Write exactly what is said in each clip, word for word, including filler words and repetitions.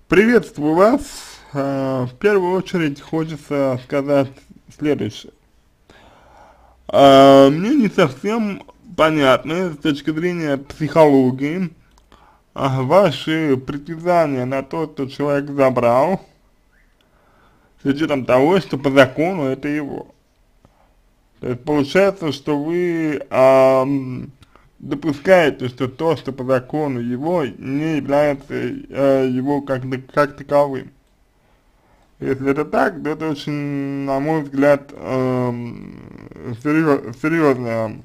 Приветствую вас. А, В первую очередь хочется сказать следующее. А, Мне не совсем понятны с точки зрения психологии а, ваши притязания на то, что человек забрал, с учетом того, что по закону это его. То есть получается, что вы ам, допускаете, что то, что по закону его, не является э, его как, как таковым. Если это так, то это очень, на мой взгляд, эм, серьез, серьезная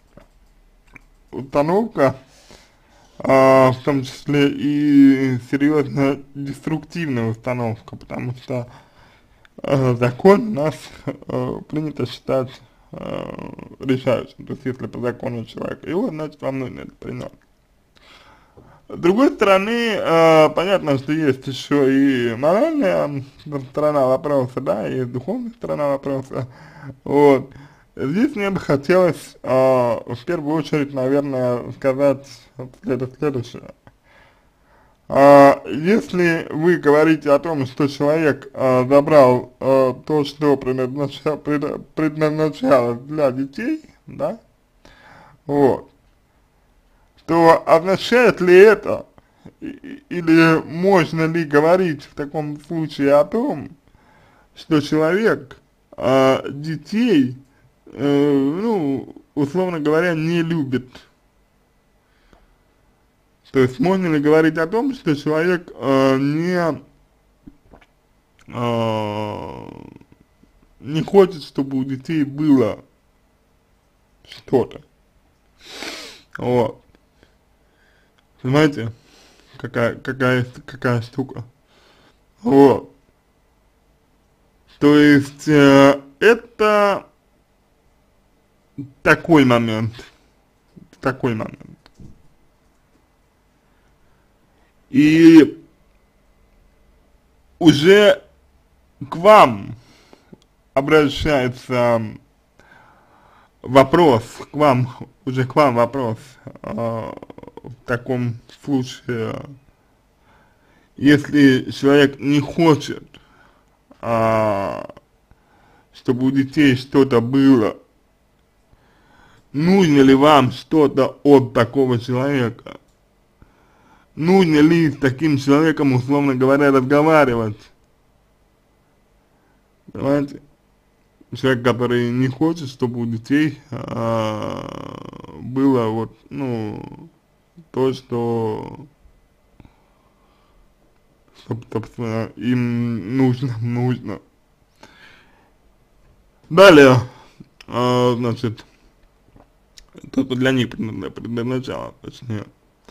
установка, а, в том числе и серьезная деструктивная установка, потому что э, закон у нас э, принято считать э, решающим. То есть если по закону человека его, значит вам нужно это принять. С другой стороны, э, понятно, что есть еще и моральная сторона вопроса, да, и духовная сторона вопроса, вот. Здесь мне бы хотелось, э, в первую очередь, наверное, сказать след следующее. А, если вы говорите о том, что человек э, забрал э, то, что предназнача пред предназначалось для детей, да, вот, то означает ли это, или можно ли говорить в таком случае о том, что человек э, детей, э, ну, условно говоря, не любит? То есть можно ли говорить о том, что человек э, не, э, не хочет, чтобы у детей было что-то? Вот. Понимаете, какая, какая, какая штука? Вот. То есть, э, это такой момент, такой момент. И уже к вам обращается вопрос, к вам, уже к вам вопрос, э, в таком случае, если человек не хочет, а, чтобы у детей что-то было, нужно ли вам что-то от такого человека? Нужно ли с таким человеком, условно говоря, разговаривать? Понимаете? Человек, который не хочет, чтобы у детей а, было вот, ну, то, что, собственно, им нужно, нужно. Далее, а, значит, то, что для них предназначалось, точнее.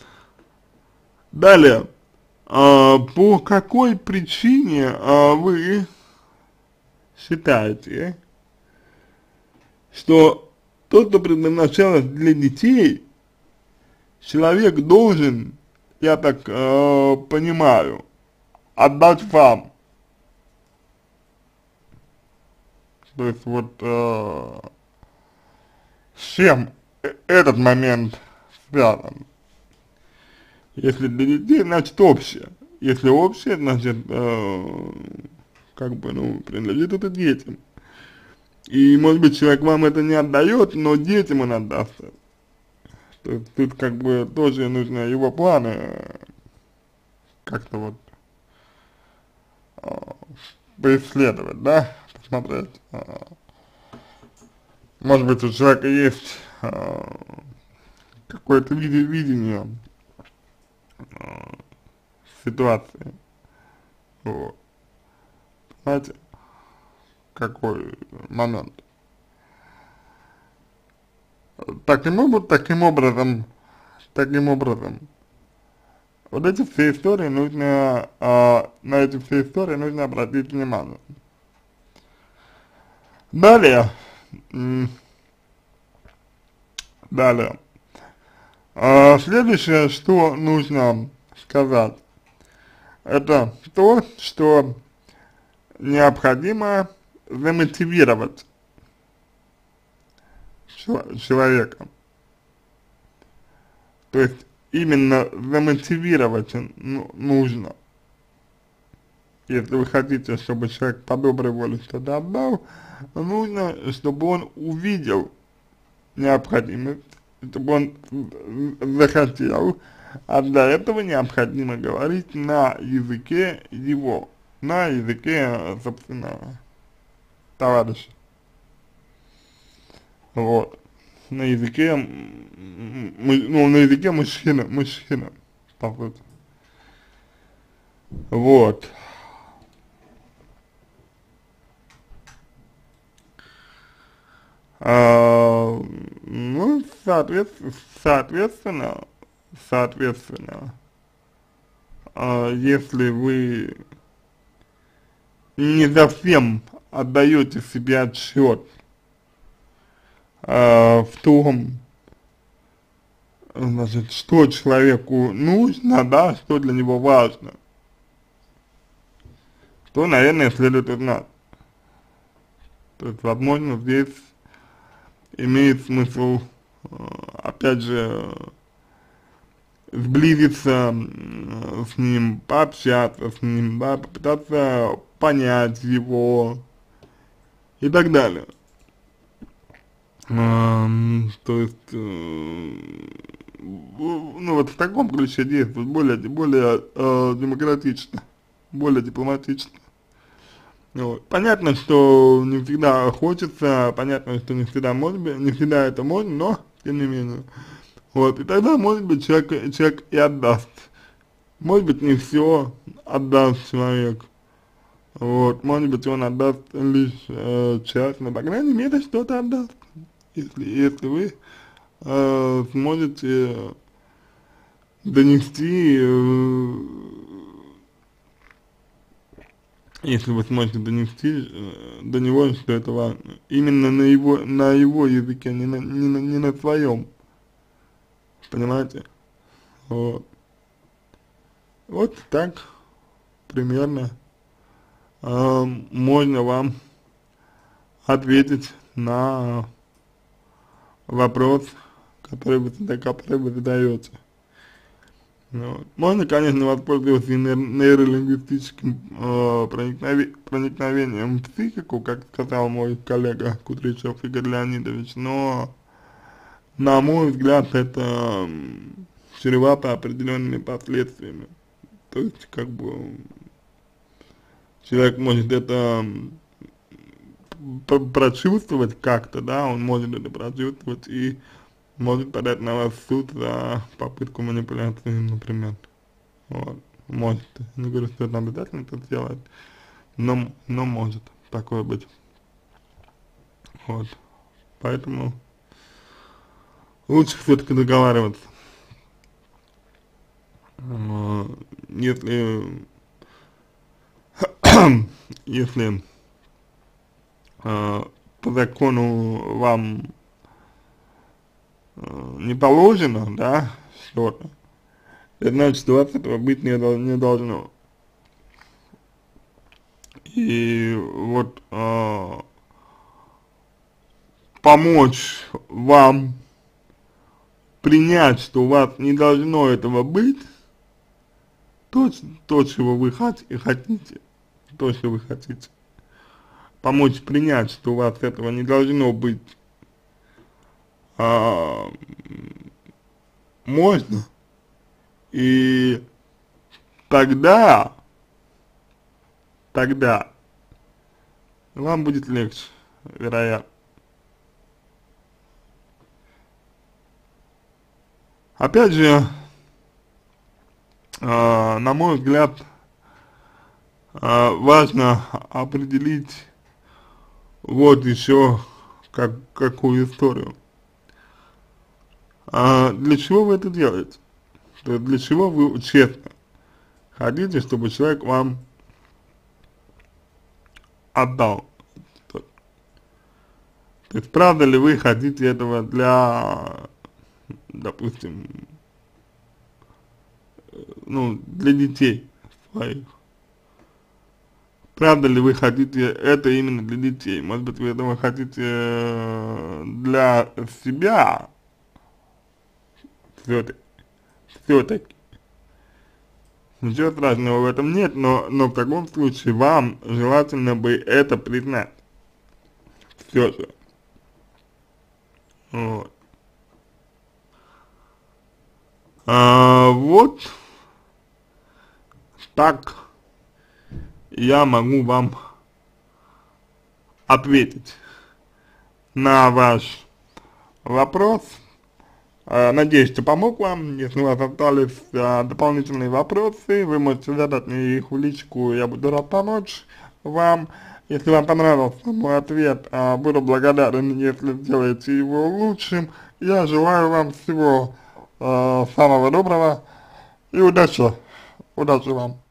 Далее, а, по какой причине а, вы считаете, что то, что предназначалось для детей, человек должен, я так э, понимаю, отдать вам? То есть вот э, с чем э- этот момент связан? Если для детей, значит общее. Если общее, значит, э, как бы, ну, принадлежит это детям. И, может быть, человек вам это не отдает, но детям он отдаст. То есть тут как бы тоже нужно его планы э, как-то вот э, поисследовать, да, посмотреть. Э, может быть, у человека есть э, какое-то виде, видение э, ситуации, вот, знаете, какой момент. Таким, образом, таким образом, таким образом, вот эти все истории нужно, а, на эти все истории нужно обратить внимание. Далее, м, далее, а, следующее, что нужно сказать, это то, что необходимо замотивировать человека. То есть именно замотивировать ну, нужно. если вы хотите, чтобы человек по доброй воле что-то отдал, нужно, чтобы он увидел необходимость, чтобы он захотел, а для этого необходимо говорить на языке его, на языке, собственно, товарища. Вот. На языке, ну, на языке мужчина, мужчина, по сути. Вот. А, ну, соответственно, соответственно, соответственно, а, если вы не совсем отдаете себе отчет а, в том, значит, что человеку нужно, да, что для него важно, то, наверное, следует узнать. То есть, возможно, здесь имеет смысл, опять же, сблизиться с ним, пообщаться с ним, да, попытаться понять его и так далее. Эм, то есть, э, ну вот в таком ключе действовать более, более э, демократично, более дипломатично. Вот. Понятно, что не всегда хочется, понятно, что не всегда может быть, не всегда это можно, но тем не менее. Вот, и тогда, может быть, человек, человек и отдаст. Может быть, не все отдаст человек. Вот, может быть, он отдаст лишь э, часть, но, по крайней мере, что-то отдаст. Если, если вы э, сможете донести, э, если вы сможете донести э, до него, что это важно. Именно на его, на его языке, не на, не на, не на своем. Понимаете? Вот. Вот так примерно э, можно вам ответить на вопрос, который вы, который вы задаете. Вот. Можно, конечно, воспользоваться и нейролингвистическим э, проникнове, проникновением в психику, как сказал мой коллега Кудряшов Игорь Леонидович, но, на мой взгляд, это чревато определенными последствиями. То есть, как бы, человек может это прочувствовать как-то, да, он может это прочувствовать и может подать на вас в суд за попытку манипуляции, например. Вот. Может. Не говорю, что это обязательно это сделать, но, но может такое быть. Вот. Поэтому лучше все-таки договариваться. Если, если э, по закону вам э, не положено, да, что-то, это значит, что у вас этого быть не, не должно. И вот э, помочь вам принять, что у вас не должно этого быть, то, то чего вы хотите, то, что вы хотите. Помочь принять, что у вас этого не должно быть, а, можно, и тогда, тогда вам будет легче, вероятно. Опять же, э, на мой взгляд, э, важно определить вот еще как, какую историю. А для чего вы это делаете? То есть для чего вы честно хотите, чтобы человек вам отдал? То, то есть правда ли вы хотите этого для, допустим, ну, для детей своих? Правда ли вы хотите это именно для детей? Может быть, вы этого хотите для себя все-таки, все-таки, Ничего страшного в этом нет, но, но в таком случае вам желательно бы это признать. Все же. Вот. А, вот так я могу вам ответить на ваш вопрос. А, надеюсь, что помог вам. Если у вас остались а, дополнительные вопросы, вы можете задать мне их в личку, я буду рад помочь вам. Если вам понравился мой ответ, а, буду благодарен, если сделаете его лучшим. Я желаю вам всего а, самого доброго и удачи. Удачи вам.